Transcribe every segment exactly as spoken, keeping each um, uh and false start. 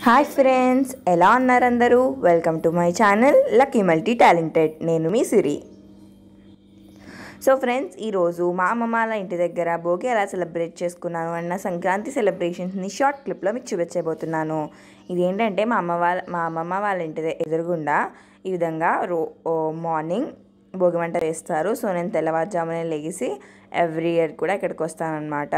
Hi friends, ఎలా ఉన్నారు అందరూ? Welcome to my channel lucky multi talented. నేను మీ సిరి. సో ఫ్రెండ్స్, ఈరోజు మా అమ్మమ్మ వాళ్ళ ఇంటి దగ్గర భోగి ఎలా సెలబ్రేట్ చేసుకున్నాను అన్న సంక్రాంతి సెలబ్రేషన్స్ని షార్ట్ క్లిప్లో మీకు చూపించబోతున్నాను. ఇదేంటంటే మా అమ్మ వాళ్ళ మా అమ్మమ్మ వాళ్ళ ఇంటి ఎదురుగుండా ఈ విధంగా రో మార్నింగ్ భోగి మంట వేస్తారు. సో నేను తెల్లవారుజామునే లెగిసి ఎవ్రీ ఇయర్ కూడా ఇక్కడికి వస్తానన్నమాట.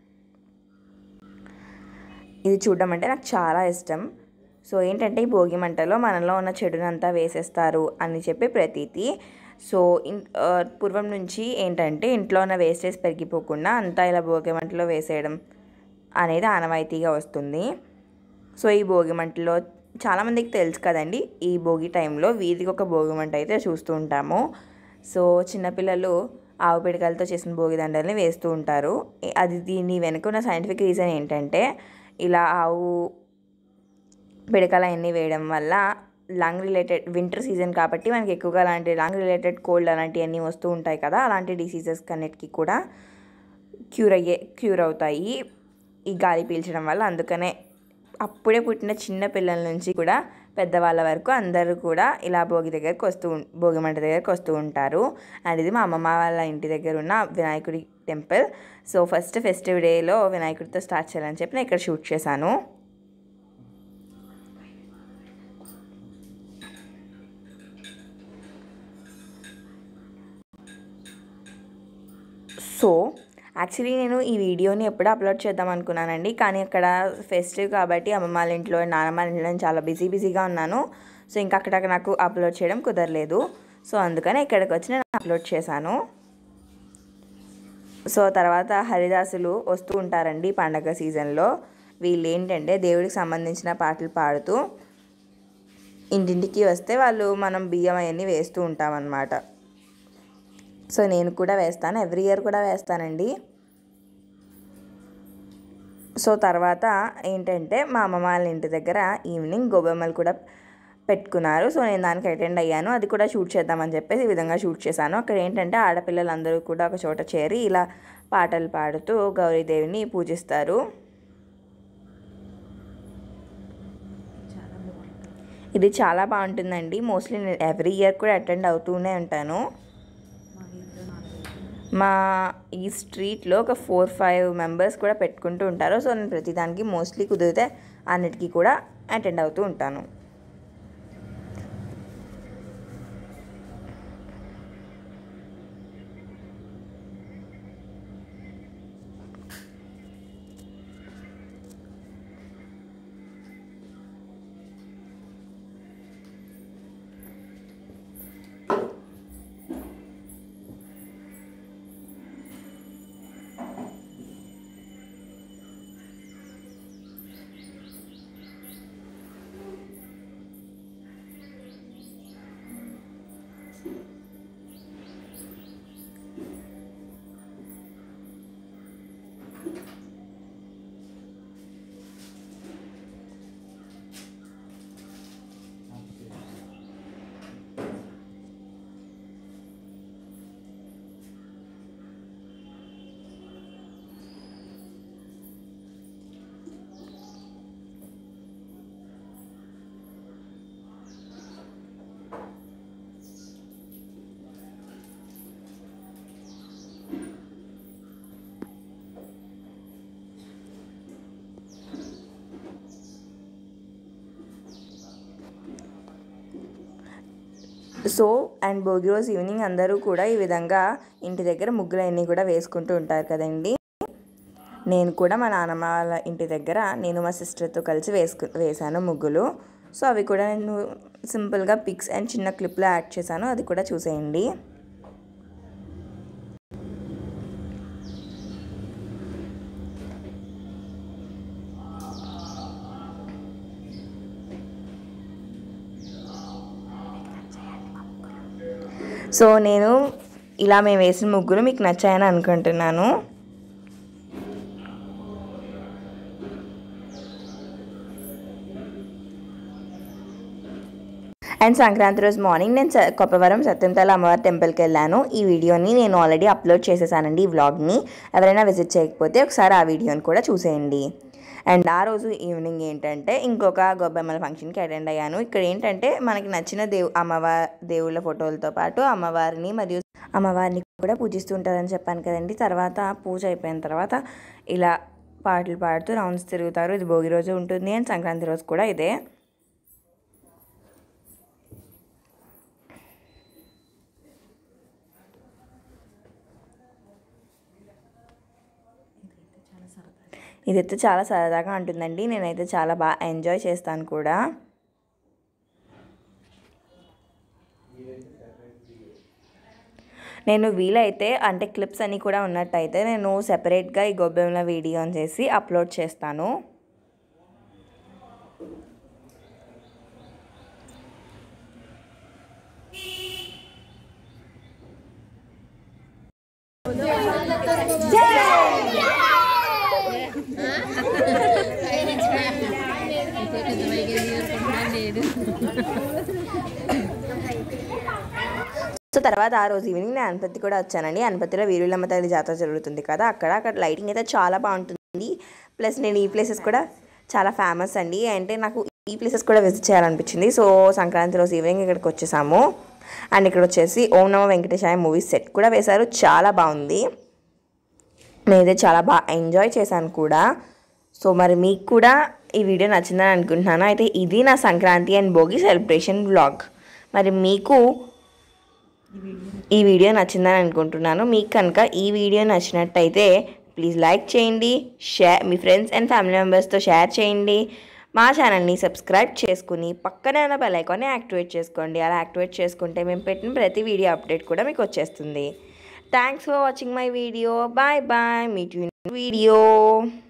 ఇది చూడడం అంటే నాకు చాలా ఇష్టం. సో ఏంటంటే ఈ భోగి మంటలో మనలో ఉన్న చెడునంతా వేసేస్తారు అని చెప్పి ప్రతీతి. సో ఇన్ పూర్వం నుంచి ఏంటంటే ఇంట్లో ఉన్న వేస్టేజ్ పెరిగిపోకుండా అంతా ఇలా భోగి మంటలో వేసేయడం అనేది ఆనవాయితీగా వస్తుంది. సో ఈ భోగి మంటలో చాలామందికి తెలుసు కదండి, ఈ భోగి టైంలో వీధికి ఒక భోగి మంట అయితే చూస్తూ ఉంటాము. సో చిన్నపిల్లలు ఆవు పిడకలతో చేసిన భోగి దండల్ని వేస్తూ ఉంటారు. అది దీని వెనుక ఉన్న సైంటిఫిక్ రీజన్ ఏంటంటే, ఇలా ఆవు పిడకలు అన్నీ వేయడం వల్ల లంగ్ రిలేటెడ్ వింటర్ సీజన్ కాబట్టి మనకి ఎక్కువగా అలాంటి లంగ్ రిలేటెడ్ కోల్డ్ అలాంటివన్నీ వస్తూ ఉంటాయి కదా, అలాంటి డిసీజెస్ అన్నిటికీ కూడా క్యూర్ అయ్యే క్యూర్ అవుతాయి ఈ గాలి పీల్చడం వల్ల. అందుకనే అప్పుడే పుట్టిన చిన్న పిల్లల నుంచి కూడా పెద్దవాళ్ళ వరకు అందరూ కూడా ఇలా భోగి దగ్గరికి వస్తూ భోగి మంట దగ్గరికి వస్తూ ఉంటారు. అండ్ ఇది మా అమ్మమ్మ వాళ్ళ ఇంటి దగ్గర ఉన్న వినాయకుడి టెంపుల్. సో ఫస్ట్ ఫెస్టివ్ డేలో వినాయకుడితో స్టార్ట్ చేయాలని చెప్పి నేను ఇక్కడ షూట్ చేశాను. సో యాక్చువల్లీ నేను ఈ వీడియోని ఎప్పుడూ అప్లోడ్ చేద్దాం అనుకున్నానండి, కానీ అక్కడ ఫెస్టివ్ కాబట్టి అమ్మమ్మ వాళ్ళ ఇంట్లో నాన్నమ్మ వాళ్ళ ఇంట్లో చాలా బిజీ బిజీగా ఉన్నాను. సో ఇంకా అక్కడ నాకు అప్లోడ్ చేయడం కుదరలేదు. సో అందుకని ఇక్కడికి వచ్చి నేను అప్లోడ్ చేశాను. సో తర్వాత హరిదాసులు వస్తూ ఉంటారండి పండగ సీజన్లో. వీళ్ళు ఏంటంటే దేవుడికి సంబంధించిన పాటలు పాడుతూ ఇంటింటికి వస్తే వాళ్ళు మనం బియ్యం అవన్నీ వేస్తూ ఉంటామన్నమాట. సో నేను కూడా వేస్తాను, ఎవ్రీ ఇయర్ కూడా వేస్తానండి. సో తర్వాత ఏంటంటే మా అమ్మమ్మ వాళ్ళ ఇంటి దగ్గర ఈవినింగ్ గోబెమ్మలు కూడా పెట్టుకున్నారు. సో నేను దానికి అటెండ్ అయ్యాను. అది కూడా షూట్ చేద్దామని చెప్పేసి ఈ విధంగా షూట్ చేశాను. అక్కడ ఏంటంటే ఆడపిల్లలందరూ కూడా ఒక చోట చేరి ఇలా పాటలు పాడుతూ గౌరీదేవిని పూజిస్తారు. ఇది చాలా బాగుంటుందండి. మోస్ట్లీ నేను ఎవ్రీ ఇయర్ కూడా అటెండ్ అవుతూనే ఉంటాను. మా ఈ స్ట్రీట్లో ఒక ఫోర్ ఫైవ్ మెంబర్స్ కూడా పెట్టుకుంటూ ఉంటారు. సో నేను ప్రతిదానికి మోస్ట్లీ కుదిరితే అన్నిటికీ కూడా అటెండ్ అవుతూ ఉంటాను. సో అండ్ భోగి రోజు ఈవినింగ్ అందరూ కూడా ఈ విధంగా ఇంటి దగ్గర ముగ్గులు అన్నీ కూడా వేసుకుంటూ ఉంటారు కదండి. నేను కూడా మా నాన్నమ్మ వాళ్ళ ఇంటి దగ్గర నేను మా సిస్టర్తో కలిసి వేసుకు వేసాను ముగ్గులు. సో అవి కూడా నేను సింపుల్గా పిక్స్ అండ్ చిన్న క్లిప్లో యాడ్ చేశాను, అది కూడా చూసేయండి. సో నేను ఇలా మేము వేసిన ముగ్గులు మీకు నచ్చాయని అనుకుంటున్నాను. అండ్ సంక్రాంతి రోజు మార్నింగ్ నేను కొప్పవరం సత్యంతల అమ్మవారి టెంపుల్కి వెళ్ళాను. ఈ వీడియోని నేను ఆల్రెడీ అప్లోడ్ చేసేసానండి, ఈ వ్లాగ్ని. ఎవరైనా విజిట్ చేయకపోతే ఒకసారి ఆ వీడియోని కూడా చూసేయండి. అండ్ ఆ రోజు ఈవినింగ్ ఏంటంటే ఇంకొక గొబ్బెమ్మల ఫంక్షన్కి అటెండ్ అయ్యాను. ఇక్కడ ఏంటంటే మనకి నచ్చిన దేవు అమ్మవారి దేవుళ్ళ ఫోటోలతో పాటు అమ్మవారిని మరియు అమ్మవారిని కూడా పూజిస్తూ ఉంటారని చెప్పాను కదండి. తర్వాత పూజ అయిపోయిన తర్వాత ఇలా పాటలు పాడుతూ రౌండ్స్ తిరుగుతారు. ఇది భోగి రోజు ఉంటుంది అండ్ సంక్రాంతి రోజు కూడా ఇదే. ఇదైతే చాలా సరదాగా ఉంటుందండి. నేనైతే చాలా బాగా ఎంజాయ్ చేస్తాను కూడా. నేను వీలైతే అంటే క్లిప్స్ అన్నీ కూడా ఉన్నట్టయితే నేను సెపరేట్గా ఈ గొబ్బెమ్మల వీడియో చేసి అప్లోడ్ చేస్తాను. సో తర్వాత ఆ రోజు ఈవినింగ్ నేను అనపత్తి కూడా వచ్చానండి. అనపత్తిలో వీరులమ్మ తల్లి జాతర జరుగుతుంది కదా, అక్కడ అక్కడ లైటింగ్ అయితే చాలా బాగుంటుంది. ప్లస్ నేను ఈ ప్లేసెస్ కూడా చాలా ఫేమస్ అండి, అంటే నాకు ఈ ప్లేసెస్ కూడా విజిట్ చేయాలనిపించింది. సో సంక్రాంతి రోజు ఈవినింగ్ ఇక్కడికి వచ్చేసాము. అండ్ ఇక్కడ వచ్చేసి ఓం నమో వెంకటేశాయ మూవీ సెట్ కూడా వేశారు, చాలా బాగుంది. నేనైతే చాలా బాగా ఎంజాయ్ చేశాను కూడా. సో మరి మీకు కూడా ఈ వీడియో నచ్చిందని అనుకుంటున్నాను. అయితే ఇది నా Sankranti and Bhogi celebration vlog. మరి మీకు ఈ వీడియో నచ్చిందని అనుకుంటున్నాను. మీకు కనుక ఈ వీడియో నచ్చినట్టయితే ప్లీజ్ లైక్ చేయండి, షేర్ మీ ఫ్రెండ్స్ అండ్ ఫ్యామిలీ మెంబర్స్తో షేర్ చేయండి. మా ఛానల్ని సబ్స్క్రైబ్ చేసుకుని పక్కనే ఉన్న బెల్ ఐకాన్ని యాక్టివేట్ చేసుకోండి. అలా యాక్టివేట్ చేసుకుంటే మేము పెట్టిన ప్రతి వీడియో అప్డేట్ కూడా మీకు వచ్చేస్తుంది. Thanks for watching my video. Bye bye. Meet you in video.